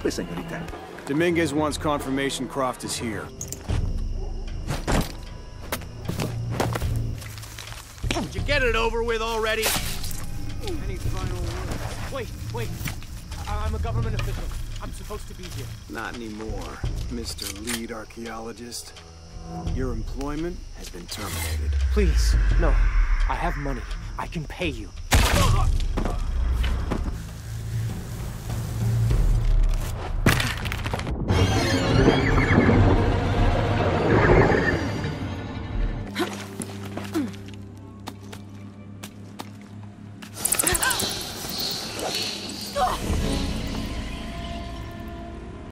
Disculpe, señorita. Dominguez wants confirmation Croft is here. Did you get it over with already? Any final word? Wait. I'm a government official. I'm supposed to be here. Not anymore, Mr. Lead Archaeologist. Your employment has been terminated. Please, no. I have money. I can pay you.